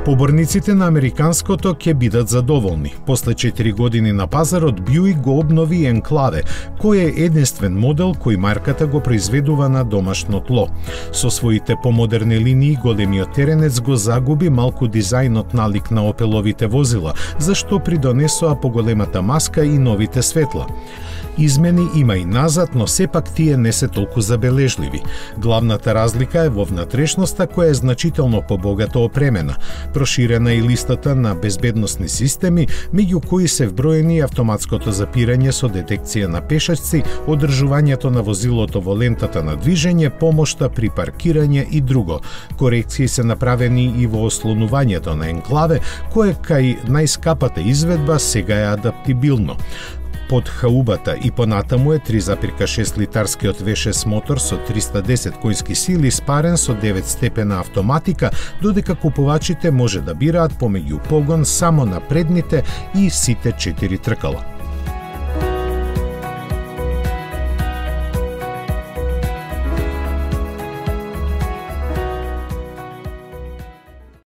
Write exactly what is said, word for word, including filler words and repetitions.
Поборниците на американското ќе бидат задоволни. После четири години на пазарот, Бјуик го обнови Енклаве, кој е единствен модел кој марката го произведува на домашно тло. Со своите помодерни линии, големиот теренец го загуби малку дизајнот налик на Опеловите возила, зашто придонесоа поголемата маска и новите светла. Измени има и назад, но сепак тие не се толку забележливи. Главната разлика е во внатрешноста, која е значително побогато опремена. Проширена е листата на безбедносни системи, меѓу кои се вброени автоматското запирање со детекција на пешаци, одржувањето на возилото во лентата на движење, помошта при паркирање и друго. Корекции се направени и во ослонувањето на Енклаве, кое кај најскапата изведба сега е адаптибилно. Под хаубата и понатаму е три зарез шест литарскиот ви шест мотор со триста и десет коњски сили спарен со девет степена автоматика, додека купувачите може да бираат помеѓу погон само на предните и сите четири тркала.